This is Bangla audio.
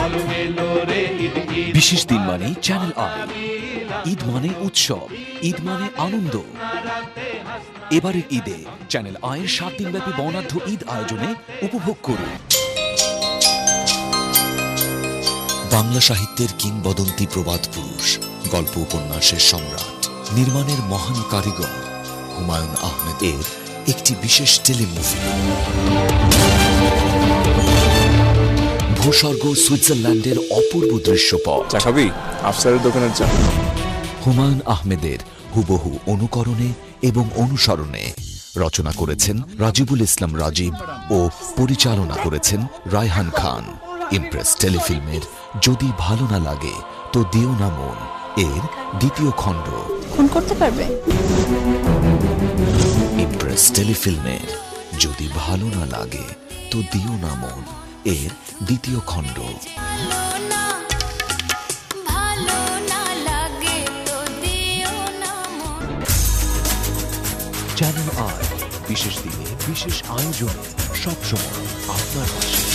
বিশেষ দিন মানে চ্যানেল আই, ঈদ মানে উৎসব, ঈদ মানে আনন্দ। এবারের ঈদে চ্যানেল আইয়ের 7 দিনব্যাপী বর্ণাঢ্য ঈদ আয়োজনে উপভোগ করুন বাংলা সাহিত্যের কিংবদন্তি প্রবাদ পুরুষ, গল্প উপন্যাসের সম্রাট, নির্মাণের মহান কারিগর হুমায়ুন আহমেদের একটি বিশেষ টেলিমুভি ভূস্বর্গ, সুইজারল্যান্ডের অপূর্ব দৃশ্যপট। চা খাবি? আফসারের দোকানের চা। হুমায়ুন আহমেদের হুবহু অনুকরণে এবং অনুসরণে রচনা করেছেন রাজিবুল ইসলাম রাজীব ও পরিচালনা করেছেন রায়হান খান। ইমপ্রেস টেলিফিল্মের যদি ভালো না লাগে তো দিও না মন এর দ্বিতীয় খণ্ড। ফোন করতে পারবে? ইমপ্রেস টেলিফিল্মের যদি ভালো না লাগে তো দিও না মন এর দ্বিতীয় খণ্ড। চ্যানেল আই বিশেষ দিনে বিশেষ আয়োজনে সবসময় আপনার পাশে।